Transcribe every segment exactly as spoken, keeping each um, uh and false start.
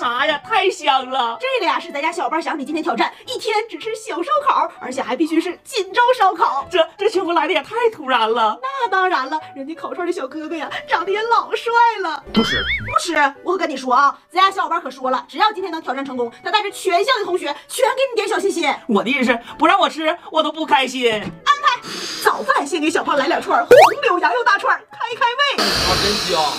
啥呀？太香了！ 这个呀是咱家小伙伴想你今天挑战，一天只吃小烧烤，而且还必须是锦州烧烤。 这这请我来的也太突然了。 那当然了，人家烤串的小哥哥呀，长得也老帅了。 不是不是，我可跟你说啊，咱家小伙伴可说了，只要今天能挑战成功，他带着全校的同学全给你点小心心。 我的意思，不让我吃，我都不开心。 安排早饭先给小胖来两串红柳羊肉大串，开开胃。 啊，真香！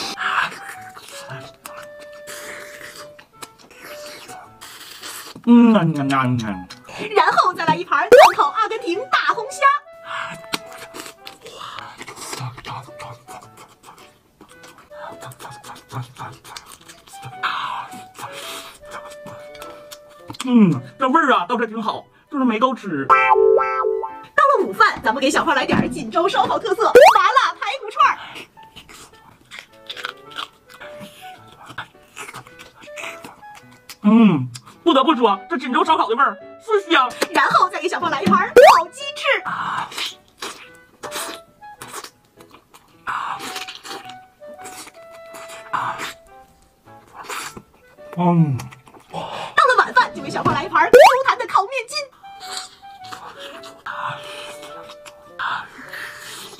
嗯嗯嗯嗯。 然后再来一盘炭烤阿根廷大红虾。 嗯，这味儿啊倒是挺好，就是没够吃。 到了午饭，咱们给小胖来点锦州烧烤特色麻辣排骨串。 嗯，不得不说，这锦州烧烤的味儿是香。 然后再给小胖来一盘烤鸡翅。 嗯， 到了晚饭，就给小胖来一盘 Q 弹的烤面筋。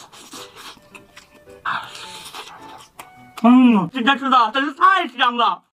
嗯，今天吃的真是太香了。